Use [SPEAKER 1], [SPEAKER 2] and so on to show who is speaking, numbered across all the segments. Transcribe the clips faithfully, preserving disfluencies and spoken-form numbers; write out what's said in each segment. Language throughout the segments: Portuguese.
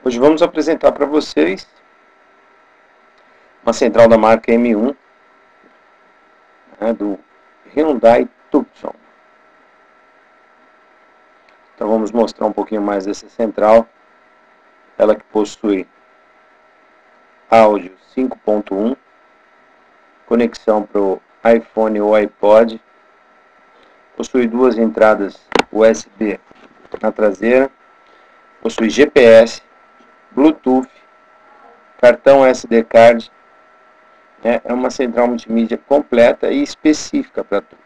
[SPEAKER 1] Hoje vamos apresentar para vocês uma central da marca M um, né, do Hyundai Tucson. Então vamos mostrar um pouquinho mais dessa central. Ela que possui áudio cinco ponto um, conexão para o iPhone ou iPod, possui duas entradas U S B na traseira, possui G P S, Bluetooth, cartão S D card. É uma central multimídia completa e específica para todos.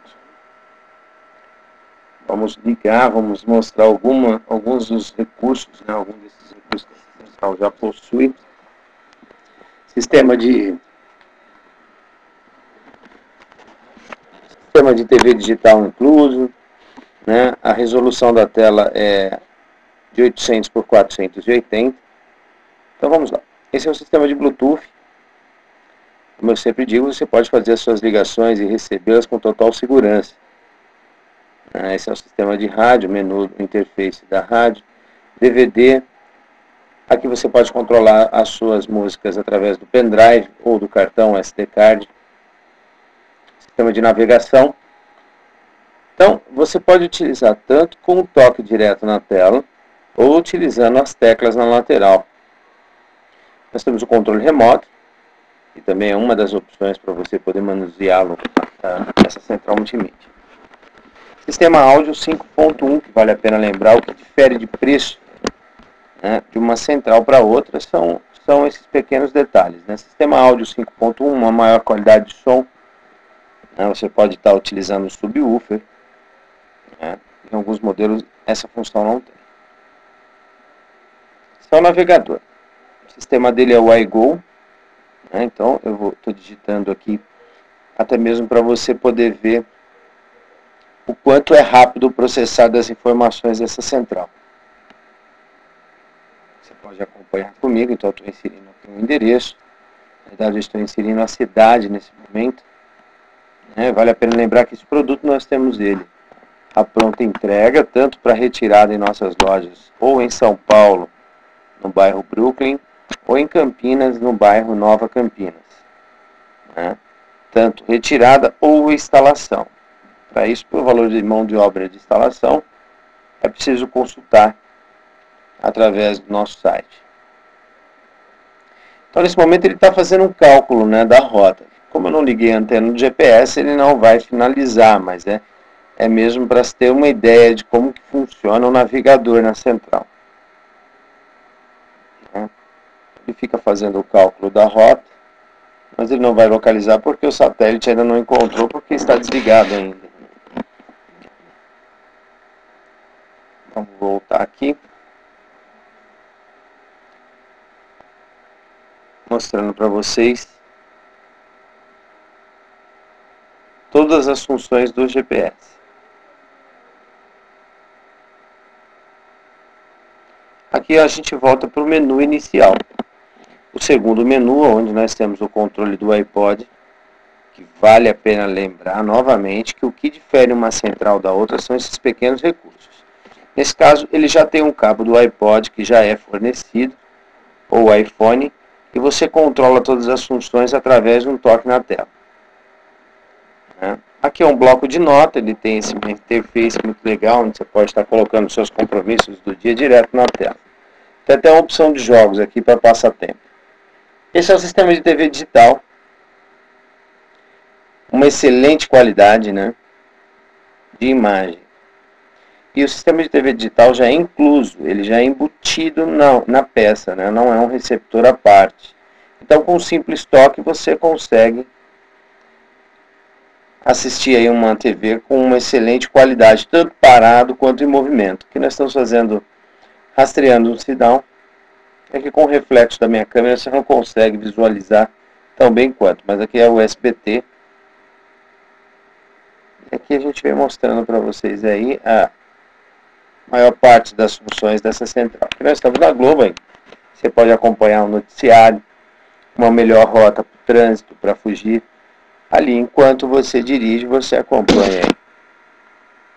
[SPEAKER 1] Vamos ligar, vamos mostrar alguma, alguns dos recursos, né, alguns desses recursos que essa central já possui. Sistema de sistema de T V digital incluso, né? A resolução da tela é de oitocentos por quatrocentos e oitenta. Então vamos lá. Esse é o sistema de Bluetooth. Como eu sempre digo, você pode fazer as suas ligações e recebê-las com total segurança. Esse é o sistema de rádio, menu interface da rádio, D V D. Aqui você pode controlar as suas músicas através do pendrive ou do cartão S D card. Sistema de navegação. Então, você pode utilizar tanto com o toque direto na tela ou utilizando as teclas na lateral. Nós temos o controle remoto, que também é uma das opções para você poder manuseá-lo, essa central multimídia. Sistema áudio cinco ponto um, que vale a pena lembrar, o que difere de preço, né, de uma central para outra são, são esses pequenos detalhes, né? Sistema áudio cinco ponto um, uma maior qualidade de som, né, você pode estar utilizando o subwoofer, né, em alguns modelos essa função não tem. Esse é o navegador. O sistema dele é o iGo. Então, eu estou digitando aqui, até mesmo para você poder ver o quanto é rápido o processar das informações dessa central. Você pode acompanhar comigo, então eu estou inserindo aqui um endereço. Na verdade, eu estou inserindo a cidade nesse momento. É, vale a pena lembrar que esse produto nós temos ele a pronta entrega, tanto para retirada em nossas lojas, ou em São Paulo, no bairro Brooklyn, ou em Campinas, no bairro Nova Campinas, né? Tanto retirada ou instalação. Para isso, por valor de mão de obra de instalação, é preciso consultar através do nosso site. Então, nesse momento, ele está fazendo um cálculo, né, da rota. Como eu não liguei a antena do G P S, ele não vai finalizar, mas é, é mesmo para se ter uma ideia de como que funciona o navegador na central. Ele fica fazendo o cálculo da rota, mas ele não vai localizar porque o satélite ainda não encontrou, porque está desligado ainda. Vamos voltar aqui, mostrando para vocês todas as funções do G P S. Aqui a gente volta para o menu inicial. O segundo menu, onde nós temos o controle do iPod, que vale a pena lembrar novamente que o que difere uma central da outra são esses pequenos recursos. Nesse caso, ele já tem um cabo do iPod que já é fornecido, ou iPhone, e você controla todas as funções através de um toque na tela. Aqui é um bloco de nota, ele tem esse interface muito legal, onde você pode estar colocando seus compromissos do dia direto na tela. Tem até uma opção de jogos aqui para passatempo. Esse é o sistema de T V digital, uma excelente qualidade, né, de imagem. E o sistema de T V digital já é incluso, ele já é embutido na, na peça, né, não é um receptor à parte. Então, com um simples toque, você consegue assistir aí uma T V com uma excelente qualidade, tanto parado quanto em movimento. O que nós estamos fazendo, rastreando um sinal, é que com o reflexo da minha câmera você não consegue visualizar tão bem quanto, mas aqui é o S B T. E aqui a gente vem mostrando para vocês aí a maior parte das funções dessa central. Aqui nós estamos na Globo, hein? Você pode acompanhar um noticiário, uma melhor rota para o trânsito, para fugir. Ali, enquanto você dirige, você acompanha aí.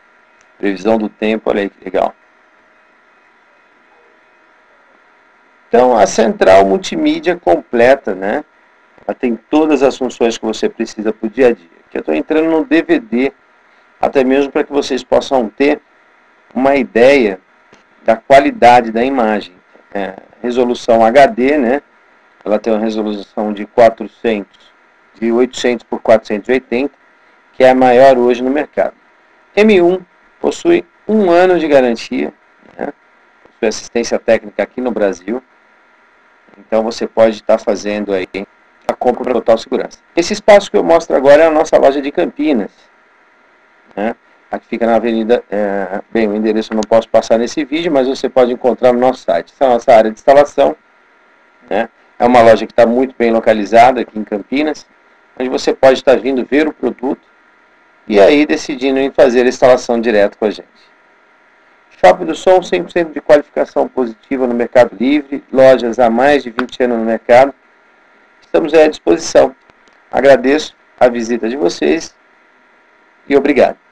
[SPEAKER 1] Previsão do tempo, olha aí que legal. Então, a central multimídia completa, né? Ela tem todas as funções que você precisa para o dia a dia. Aqui eu estou entrando no D V D, até mesmo para que vocês possam ter uma ideia da qualidade da imagem. É, resolução H D, né? Ela tem uma resolução de quatrocentos, de oitocentos por quatrocentos e oitenta, que é a maior hoje no mercado. M um possui um ano de garantia, né? Possui assistência técnica aqui no Brasil. Então você pode estar fazendo aí a compra para total segurança. Esse espaço que eu mostro agora é a nossa loja de Campinas, né? Aqui fica na avenida, é, bem, o endereço eu não posso passar nesse vídeo, mas você pode encontrar no nosso site. Essa é a nossa área de instalação, né? É uma loja que está muito bem localizada aqui em Campinas, onde você pode estar vindo ver o produto e aí decidindo em fazer a instalação direto com a gente. Shopping do Som, cem por cento de qualificação positiva no Mercado Livre, lojas há mais de vinte anos no mercado. Estamos à disposição. Agradeço a visita de vocês e obrigado.